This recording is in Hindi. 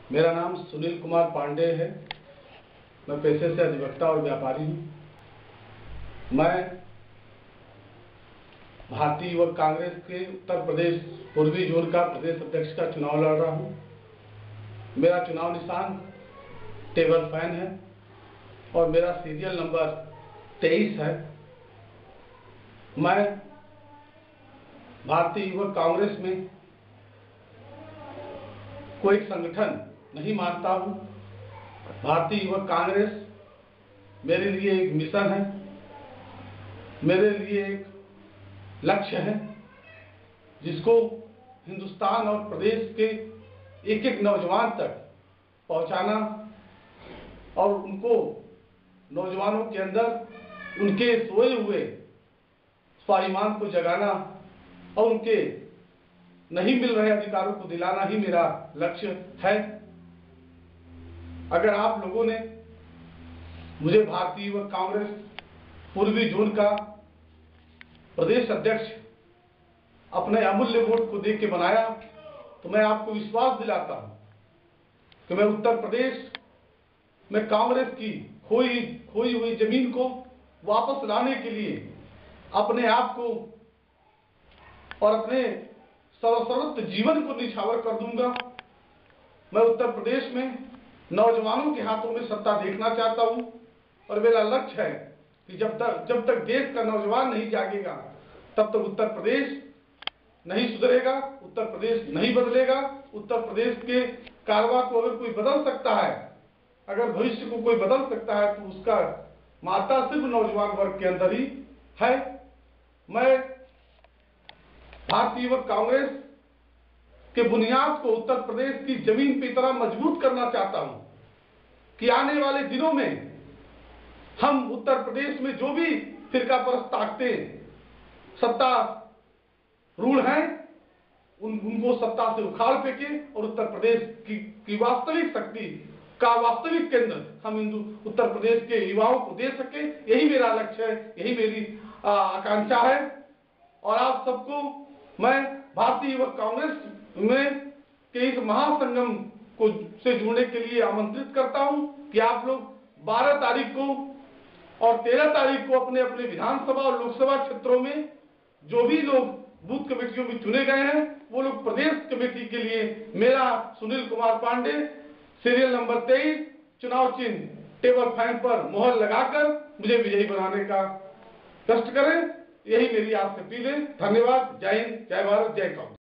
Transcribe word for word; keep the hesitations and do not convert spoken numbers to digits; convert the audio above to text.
मेरा नाम सुनील कुमार पांडे है। मैं पेशे से अधिवक्ता और व्यापारी हूँ। मैं भारतीय युवक कांग्रेस के उत्तर प्रदेश पूर्वी जोन का प्रदेश अध्यक्ष का चुनाव लड़ रहा हूँ। मेरा चुनाव निशान टेबल फैन है और मेरा सीरियल नंबर तेईस है। मैं भारतीय युवक कांग्रेस में कोई संगठन नहीं मानता हूँ। भारतीय युवक कांग्रेस मेरे लिए एक मिशन है, मेरे लिए एक लक्ष्य है, जिसको हिंदुस्तान और प्रदेश के एक एक नौजवान तक पहुंचाना और उनको नौजवानों के अंदर उनके सोए हुए स्वाभिमान को जगाना और उनके नहीं मिल रहे अधिकारों को दिलाना ही मेरा लक्ष्य है। अगर आप लोगों ने मुझे भारतीय युवक कांग्रेस पूर्वी जोन का प्रदेश अध्यक्ष अपने अमूल्य वोट को देके बनाया, तो मैं आपको विश्वास दिलाता हूं कि मैं उत्तर प्रदेश में कांग्रेस की खोई खोई हुई जमीन को वापस लाने के लिए अपने आप को और अपने सर्वस्व जीवन को निछावर कर दूंगा। मैं उत्तर प्रदेश में नौजवानों के हाथों में सत्ता देखना चाहता हूं और मेरा लक्ष्य है कि जब तक जब तक देश का नौजवान नहीं जागेगा तब तक उत्तर प्रदेश नहीं सुधरेगा, उत्तर प्रदेश नहीं बदलेगा। उत्तर प्रदेश के कारवा को अगर कोई बदल सकता है, अगर भविष्य को कोई बदल सकता है, तो उसका माता सिर्फ नौजवान वर्ग के अंदर ही है। मैं भारतीय युवक कांग्रेस के बुनियाद को उत्तर प्रदेश की जमीन की तरह मजबूत करना चाहता हूं कि आने वाले दिनों में हम उत्तर प्रदेश में जो भी फिरका परस्त ताकतें सत्ता रूढ़ हैं, उन उनको सत्ता से उखाड़ फेंके और उत्तर प्रदेश की, की वास्तविक शक्ति का वास्तविक केंद्र हम हिंदू उत्तर प्रदेश के युवाओं को दे सके। यही मेरा लक्ष्य है, यही मेरी आकांक्षा है। और आप सबको मैं भारतीय युवक कांग्रेस में के इस महासंगम को से जुड़ने के लिए आमंत्रित करता हूं कि आप लोग बारह तारीख को और तेरह तारीख को अपने अपने विधानसभा और लोकसभा क्षेत्रों में जो भी लोग बूथ कमेटियों में चुने गए हैं, वो लोग प्रदेश कमेटी के लिए मेरा सुनील कुमार पांडे सीरियल नंबर तेईस चुनाव चिन्ह टेबल फैन पर मोहर लगाकर मुझे विजयी बनाने का कष्ट करें। यही मेरी आपसे अपील है। धन्यवाद। जय हिंद, जय भारत, जय कांग्रेस।